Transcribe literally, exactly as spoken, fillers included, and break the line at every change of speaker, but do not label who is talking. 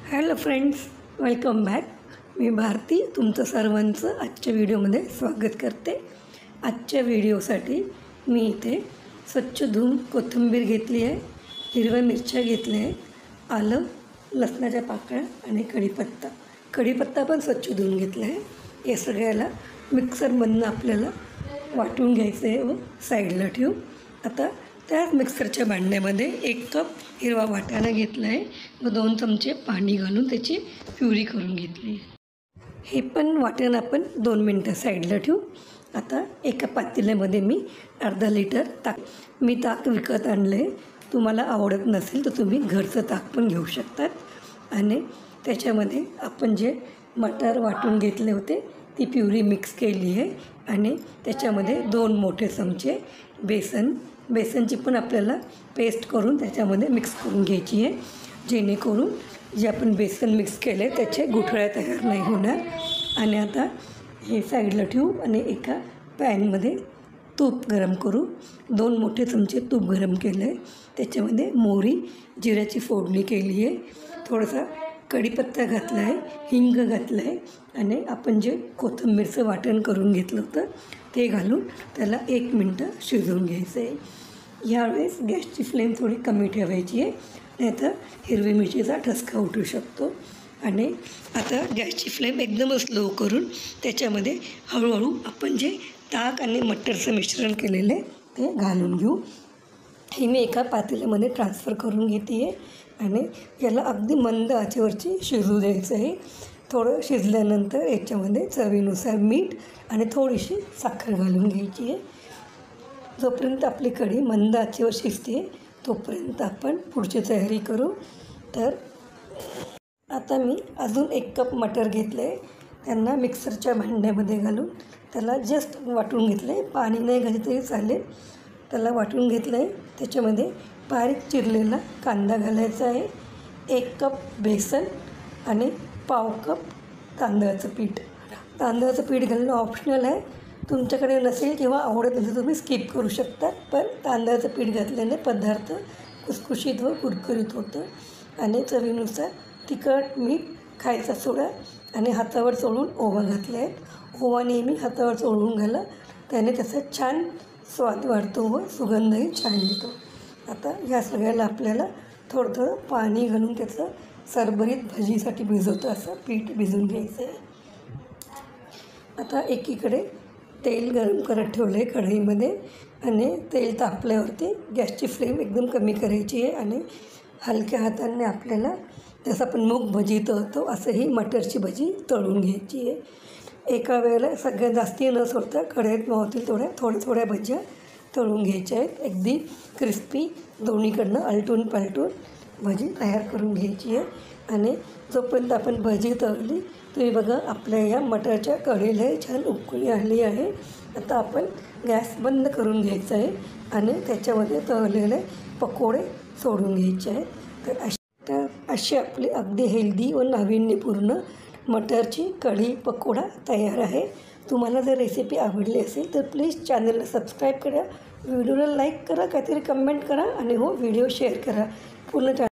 Hello friends, welcome back. मी भारती तुमचं सर्वांचं आजच्या व्हिडिओमध्ये स्वागत करते. आजच्या व्हिडिओसाठी मी इथे स्वच्छ धुवून कोथिंबीर घेतली आहे, हिरव्या मिरच्या घेतल्या आहेत, आलं, लसणाच्या पाकळ्या आणि कढीपत्ता कढीपत्ता पण स्वच्छ धुवून घेतला आहे. हे सगळ्याला मिक्सरमधून आपल्याला वाटून घ्यायचं आहे व साईडला ठेवू. आता त्याच मिक्सरच्या भांड्यामध्ये एक कप हिरवा वाटाणा घेतला आहे व दोन चमचे पाणी घालून त्याची प्युरी करून घेतली. हे पण वाटाणा आपण दोन मिनटं साईडला ठेवू. आता एका पातेल्यामध्ये मी अर्धा लिटर ताक मी ताक विकत आणलं आहे. तुम्हाला आवडत नसेल तर तुम्ही घरचं ताक पण घेऊ शकतात. आणि त्याच्यामध्ये आपण जे मटार वाटून घेतले होते ती प्युरी मिक्स केली आहे आणि त्याच्यामध्ये दोन मोठे चमचे बेसन बेसनची पण आपल्याला पेस्ट करून त्याच्यामध्ये मिक्स करून घ्यायची आहे, जेणेकरून जे आपण बेसन मिक्स केले त्याचे गुठळ्या तयार नाही होणार. आणि आता हे साईडला ठेवू आणि एका पॅनमध्ये तूप गरम करू. दोन मोठे चमचे तूप गरम केलं आहे, त्याच्यामध्ये मोहरी जिऱ्याची फोडणी केली आहे, थोडासा कढीपत्ता घातला आहे, हिंग घातलं आहे आणि आपण जे कोथिंबीरचं वाटण करून घेतलं होतं ते घालून त्याला एक मिनटं शिजवून घ्यायचं आहे. यावेळेस गॅसची फ्लेम थोडी कमी ठेवायची आहे, नाहीतर हिरवी मिरचीचा ठसका उठू शकतो. आणि आता गॅसची फ्लेम एकदमच लो करून त्याच्यामध्ये हळूहळू आपण जे ताक आणि मटरचं मिश्रण केलेलं आहे ते घालून घेऊ. हे मी एका पातेल्यामध्ये ट्रान्सफर करून घेते आहे आणि याला अगदी मंद आचेवरची शिजू द्यायचं आहे. थोडं शिजल्यानंतर याच्यामध्ये चवीनुसार मीठ आणि थोडीशी साखर घालून घ्यायची आहे. जोपर्यंत आपली कढी मंद आचेवर शिजते तोपर्यंत आपण पुढची तयारी करू. तर आता मी अजून एक कप मटर घेतले आहे, त्यांना मिक्सरच्या भांड्यामध्ये घालून त्याला जस्ट वाटून घेतलं आहे. पाणी नाही घातलं तरी चालेल. त्याला वाटून घेतलं आहे. त्याच्यामध्ये बारीक चिरलेला कांदा घालायचा आहे, एक कप बेसन आणि पाव कप तांदळाचं पीठ. तांदळाचं पीठ घालणं ऑप्शनल आहे, तुमच्याकडे नसेल किंवा आवडत नसेल तुम्ही स्किप करू शकता. पण तांदळाचं पीठ घातल्याने पदार्थ खुसखुशीत व कुरकुरीत होतं. आणि चवीनुसार तिखट, मीठ, खायचा सोडा आणि हातावर चोळून ओवा घातले आहेत. ओवा नेहमी हातावर चोळून घाला, त्याने त्याचा छान स्वाद वाढतो व सुगंधही छान येतो. आता या सगळ्याला आपल्याला थोडं थोडं पाणी घालून त्याचं सरभरीत भजीसाठी भिजवतं असं पीठ भिजवून घ्यायचं आहे. आता एकीकडे तेल गरम करत ठेवलं आहे कढईमध्ये आणि तेल तापल्यावरती गॅसची फ्लेम एकदम कमी करायची आहे आणि हलक्या हाताने आपल्याला जसं आपण मूग भजी तळतो असं ही मटरची भजी तळून घ्यायची आहे. एका वेळेला सगळ्या जास्ती न सोडता कढईत मावतील थोड्या थोड्या थोड्या भज्या तळून घ्यायच्या आहेत. अगदी क्रिस्पी दोन्हीकडनं आलटून पालटून भजी तयार करून घ्यायची आहे. आणि जोपर्यंत आपण भजी तळली तुम्ही बघा आपल्या या मटरच्या कढईला छान उकळी आली आहे. आता आपण गॅस बंद करून घ्यायचा आहे आणि त्याच्यामध्ये तळलेले पकोडे सोडून घ्यायचे आहेत. तर अशी तर अशी आपली अगदी हेल्दी व नाविन्यपूर्ण मटरची कढी पकोडा तयार आहे. तुम्हाला जर रेसिपी आवडली असेल तर प्लीज चॅनलला सबस्क्राईब करा, व्हिडिओला लाईक करा, काहीतरी कमेंट करा आणि हो व्हिडिओ शेअर करा. पूर्ण